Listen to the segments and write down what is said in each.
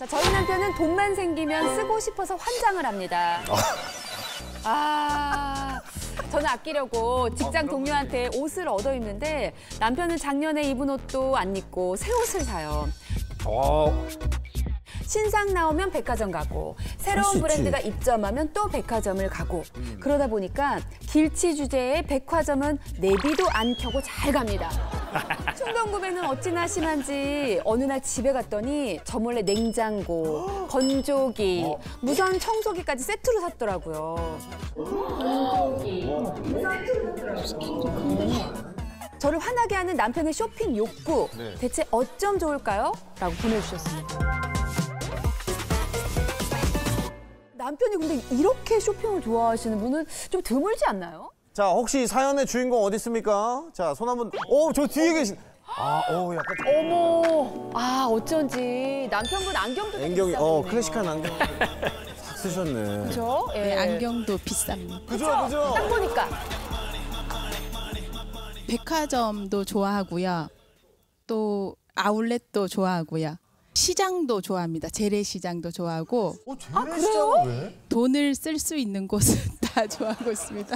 자, 저희 남편은 돈만 생기면 쓰고 싶어서 환장을 합니다. 저는 아끼려고 직장 동료한테 옷을 얻어 입는데 남편은 작년에 입은 옷도 안 입고 새 옷을 사요. 신상 나오면 백화점 가고 새로운 브랜드가 입점하면 또 백화점을 가고 그러다 보니까 길치 주제의 백화점은 내비도 안 켜고 잘 갑니다. 충동 구매는 어찌나 심한지 어느 날 집에 갔더니 저 몰래 냉장고, 건조기, 무선 청소기까지 세트로 샀더라고요. 저를 화나게 하는 남편의 쇼핑 욕구, 대체 어쩜 좋을까요? 라고 보내주셨습니다. 남편이 근데 이렇게 쇼핑을 좋아하시는 분은 좀 드물지 않나요? 자, 혹시 사연의 주인공 어디 있습니까? 자, 손 한번. 저 뒤에 계신. 약간. 어머, 어쩐지 남편분 안경도 되게 안경이, 비싸네요. 클래식한 안경. 싹 쓰셨네. 그죠? 예. 네, 안경도 비쌉니다. 그죠? 딱 보니까. 백화점도 좋아하고요. 또 아울렛도 좋아하고요. 시장도 좋아합니다. 재래시장도 좋아하고. 재래시장은 왜? 돈을 쓸 수 있는 곳은 다 좋아하고 있습니다.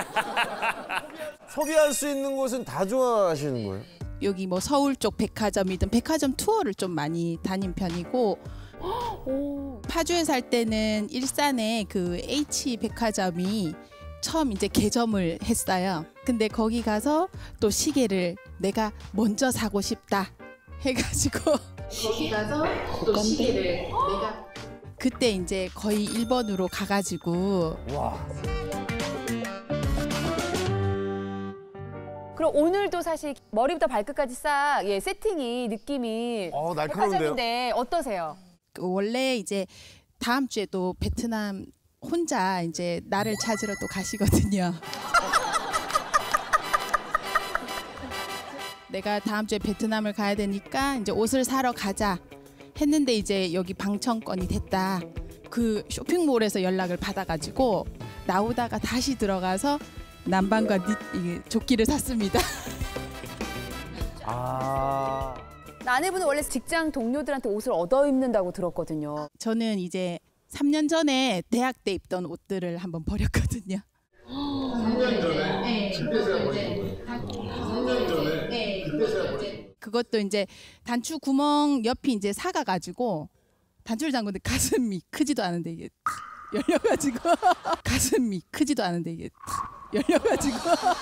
소비할 수 있는 곳은 다 좋아하시는 거예요? 여기 뭐 서울 쪽 백화점이든 백화점 투어를 좀 많이 다닌 편이고 파주에 살 때는 일산에 그 H 백화점이 처음 이제 개점을 했어요. 근데 거기 가서 또 시계를 내가 먼저 사고 싶다 해가지고 거기 가서 또 시계를 내가 그때 이제 거의 1번으로 가가지고. 와. 그럼 오늘도 사실 머리부터 발끝까지 싹 세팅이 느낌이 날카로운데요? 백화점인데 어떠세요? 원래 이제 다음 주에도 베트남 혼자 이제 나를 찾으러 또 가시거든요. 내가 다음 주에 베트남을 가야 되니까 이제 옷을 사러 가자 했는데 이제 여기 방청권이 됐다. 그 쇼핑몰에서 연락을 받아가지고 나오다가 다시 들어가서 남방과 조끼를 샀습니다. 아내분은 원래 직장 동료들한테 옷을 얻어 입는다고 들었거든요. 저는 이제 3년 전에 대학 때 입던 옷들을 한번 버렸거든요. 3년 전에? 네. 그때서야 버린 거예요? 3년 전에? 네. 그때서야 버린 거예요? 그것도 이제 단추 구멍 옆이 이제 사가가지고 단추를 잠그는데 가슴이 크지도 않은데 이게 열려가지고 가슴이 크지도 않은데 이게 열려가지고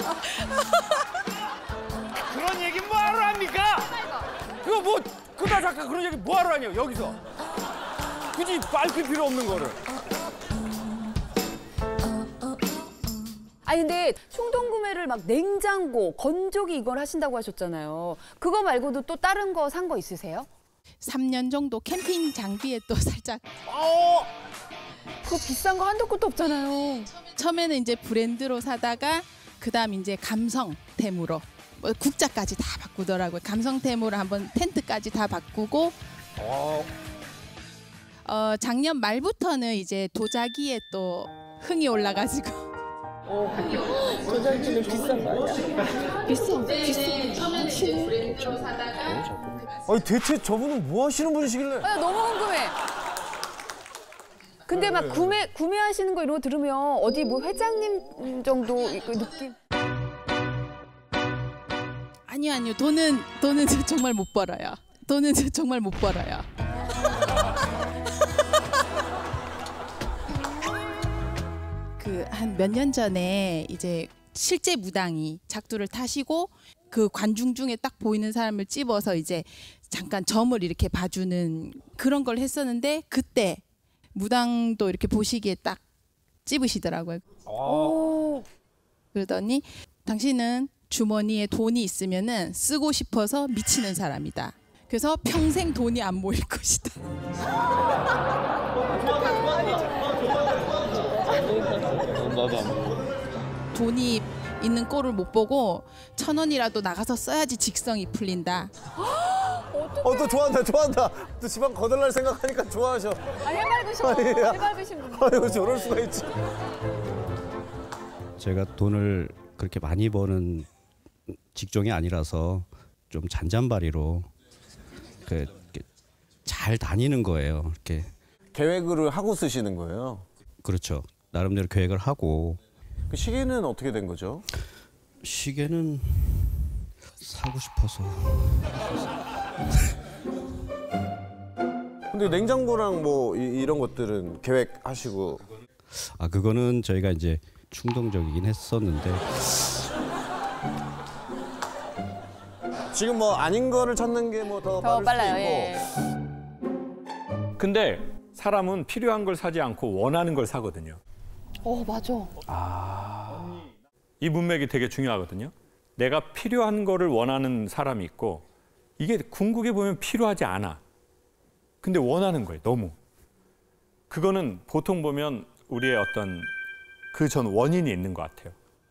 그런 얘기 뭐하러 합니까? 이거 뭐 그다 잠깐 그런 얘기 뭐하러 하냐고 여기서 굳이 밝힐 필요 없는 거를. 아니 근데 충동 구매를 막 냉장고, 건조기 이걸 하신다고 하셨잖아요. 그거 말고도 또 다른 거 산 거 있으세요? 3년 정도 캠핑 장비에 또 살짝 그거 비싼 거 한도 끝도 없잖아요. 처음에는 이제 브랜드로 사다가 그다음 이제 감성템으로 뭐 국자까지 다 바꾸더라고요. 감성템으로 한번 텐트까지 다 바꾸고 작년 말부터는 이제 도자기에 또 흥이 올라가지고 도자기는 비싼 거 아니야? 비싸. 처음에는 이제 브랜드로 사다가 대체 저분은 뭐 하시는 분이시길래? 너무 궁금해. 근데 막 구매하시는 거 이런 거 들으면 어디 뭐 회장님 정도 느낌? 아니요. 돈은 정말 못 벌어요. 돈은 정말 못 벌어요. 그 한 몇 년 전에 이제 실제 무당이 작두를 타시고 그 관중 중에 딱 보이는 사람을 찝어서 이제 잠깐 점을 이렇게 봐주는 그런 걸 했었는데 그때 무당도 이렇게 보시기에 딱 찝으시더라고요. 그러더니 당신은 주머니에 돈이 있으면은 쓰고 싶어서 미치는 사람이다. 그래서 평생 돈이 안 모일 것이다. 돈이 있는 꼴을 못 보고 1,000원이라도 나가서 써야지 직성이 풀린다. 또 좋아한다. 또 집안 거덜날 생각하니까 좋아하셔. 해맑으신 분. 아유, 저럴 수가 있지. 제가 돈을 그렇게 많이 버는 직종이 아니라서 좀 잔잔바리로 잘 잘 다니는 거예요. 이렇게. 계획을 하고 쓰시는 거예요? 그렇죠. 나름대로 계획을 하고. 그 시계는 어떻게 된 거죠? 시계는 사고 싶어서. 근데 냉장고랑 뭐 이런 것들은 계획하시고. 아, 그거는 저희가 이제 충동적이긴 했었는데. 지금 뭐 아닌 거를 찾는 게 뭐 더 더 빠를 빨라요. 수도 있고. 예. 근데 사람은 필요한 걸 사지 않고 원하는 걸 사거든요. 맞아. 이 문맥이 되게 중요하거든요. 내가 필요한 거를 원하는 사람이 있고 이게 궁극에 보면 필요하지 않아. 근데 원하는 거예요, 너무. 그거는 보통 보면 우리의 어떤 그 전 원인이 있는 것 같아요.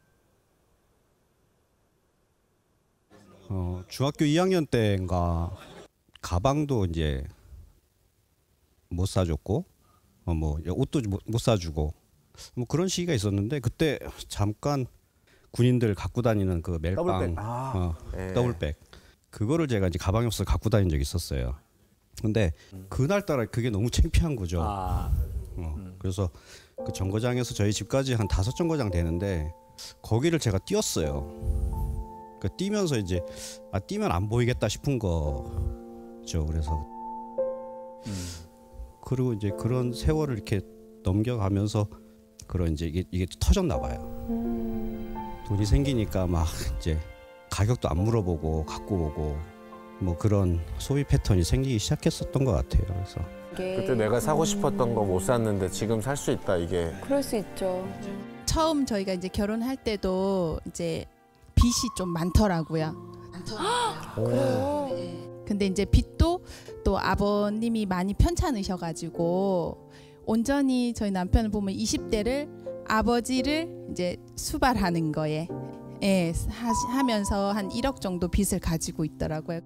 중학교 2학년 때인가 가방도 이제 못 사줬고 뭐 옷도 못 사주고 뭐 그런 시기가 있었는데 그때 잠깐 군인들 갖고 다니는 그 멜빵 더블백. 더블백 그거를 제가 이제 가방에 없어서 갖고 다닌 적이 있었어요. 근데 그날따라 그게 너무 창피한 거죠. 그래서 그 정거장에서 저희 집까지 한 5정거장 되는데 거기를 제가 뛰었어요. 뛰면서 이제 뛰면 안 보이겠다 싶은 거죠. 그래서 그리고 이제 그런 세월을 이렇게 넘겨가면서 그런 이제 이게 터졌나 봐요. 돈이 생기니까 막 이제 가격도 안 물어보고 갖고 오고 뭐 그런 소비 패턴이 생기기 시작했었던 것 같아요. 그래서 그때 내가 사고 싶었던 거 못 샀는데 지금 살 수 있다 이게. 그럴 수 있죠. 처음 저희가 이제 결혼할 때도 이제 빚이 좀 많더라고요. 그래요. 근데 이제 빚도 또 아버님이 많이 편찮으셔가지고 온전히 저희 남편을 보면 20대를 아버지를 이제 수발하는 거에 하면서 한 1억 정도 빚을 가지고 있더라고요.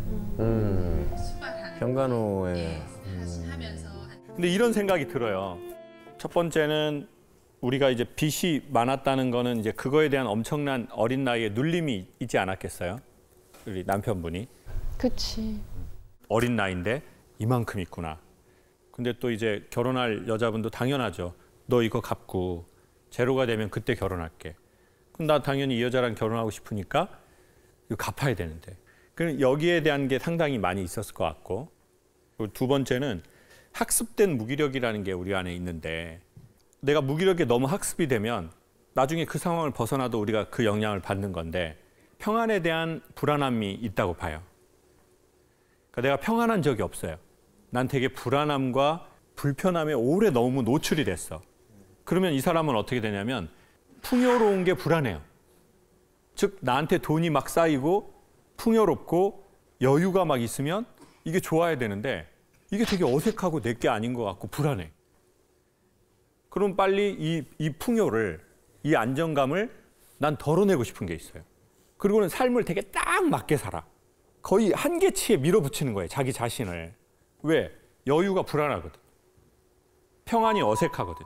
현관호에. 근데 이런 생각이 들어요. 첫 번째는 우리가 이제 빚이 많았다는 거는 이제 그거에 대한 엄청난 어린 나이에 눌림이 있지 않았겠어요? 우리 남편분이. 그치. 어린 나이인데 이만큼 있구나. 근데 또 이제 결혼할 여자분도 당연하죠. 너 이거 갚고 제로가 되면 그때 결혼할게. 그럼 나 당연히 이 여자랑 결혼하고 싶으니까 이거 갚아야 되는데. 그럼 여기에 대한 게 상당히 많이 있었을 것 같고. 그리고 두 번째는 학습된 무기력이라는 게 우리 안에 있는데 내가 무기력에 너무 학습이 되면 나중에 그 상황을 벗어나도 우리가 그 영향을 받는 건데 평안에 대한 불안함이 있다고 봐요. 그러니까 내가 평안한 적이 없어요. 난 되게 불안함과 불편함에 오래 너무 노출이 됐어. 그러면 이 사람은 어떻게 되냐면 풍요로운 게 불안해요. 즉 나한테 돈이 막 쌓이고 풍요롭고 여유가 막 있으면 이게 좋아야 되는데 이게 되게 어색하고 내게 아닌 것 같고 불안해. 그럼 빨리 이 풍요를, 이 안정감을 난 덜어내고 싶은 게 있어요. 그리고는 삶을 되게 딱 맞게 살아. 거의 한계치에 밀어붙이는 거예요, 자기 자신을. 왜? 여유가 불안하거든. 평안이 어색하거든.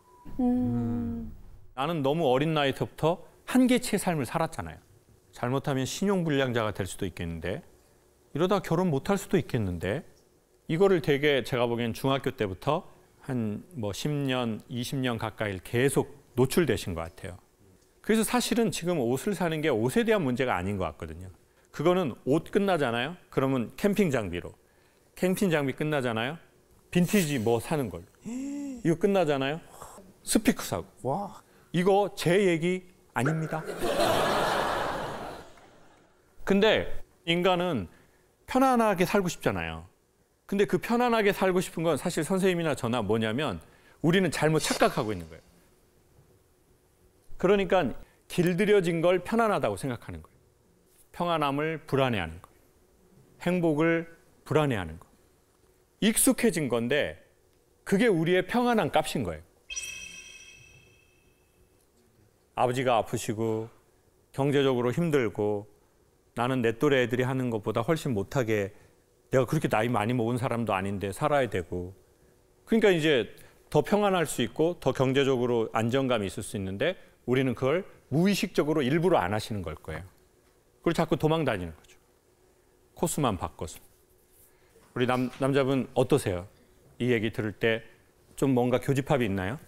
나는 너무 어린 나이 때부터 한계치의 삶을 살았잖아요. 잘못하면 신용불량자가 될 수도 있겠는데 이러다 결혼 못할 수도 있겠는데 이거를 되게 제가 보기엔 중학교 때부터 한 뭐 10년, 20년 가까이 계속 노출되신 것 같아요. 그래서 사실은 지금 옷을 사는 게 옷에 대한 문제가 아닌 것 같거든요. 그거는 옷 끝나잖아요. 그러면 캠핑 장비로. 캠핑 장비 끝나잖아요. 빈티지 뭐 사는 걸로. 이거 끝나잖아요. 스피커 사고. 와. 이거 제 얘기 아닙니다. 근데 인간은 편안하게 살고 싶잖아요. 근데 그 편안하게 살고 싶은 건 사실 선생님이나 저나 뭐냐면 우리는 잘못 착각하고 있는 거예요. 그러니까 길들여진 걸 편안하다고 생각하는 거예요. 평안함을 불안해하는 거예요. 행복을 불안해하는 거예요. 익숙해진 건데 그게 우리의 평안한 값인 거예요. 아버지가 아프시고 경제적으로 힘들고 나는 내 또래 애들이 하는 것보다 훨씬 못하게 내가 그렇게 나이 많이 먹은 사람도 아닌데 살아야 되고 그러니까 이제 더 평안할 수 있고 더 경제적으로 안정감이 있을 수 있는데 우리는 그걸 무의식적으로 일부러 안 하시는 걸 거예요. 그리고 자꾸 도망 다니는 거죠. 코스만 바꿔서. 우리 남자분 어떠세요? 이 얘기 들을 때 좀 뭔가 교집합이 있나요?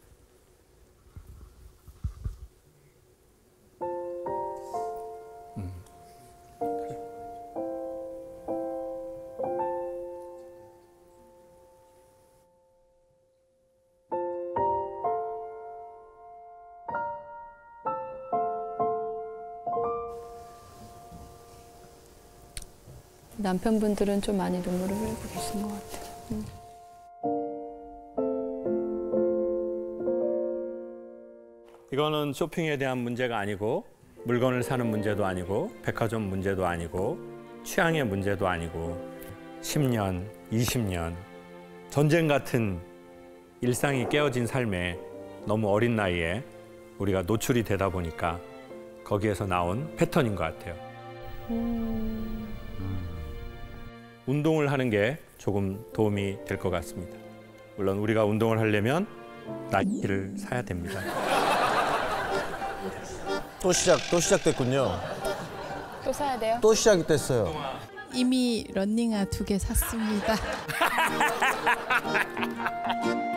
남편분들은 좀 많이 눈물을 흘리고 계신 것 같아요. 이거는 쇼핑에 대한 문제가 아니고 물건을 사는 문제도 아니고 백화점 문제도 아니고 취향의 문제도 아니고 10년, 20년 전쟁 같은 일상이 깨어진 삶에 너무 어린 나이에 우리가 노출이 되다 보니까 거기에서 나온 패턴인 것 같아요. 운동을 하는 게 조금 도움이 될 것 같습니다. 물론 우리가 운동을 하려면 나이키를 사야 됩니다. 또 시작됐군요. 또 사야 돼요? 또 시작이 됐어요. 이미 러닝화 2개 샀습니다.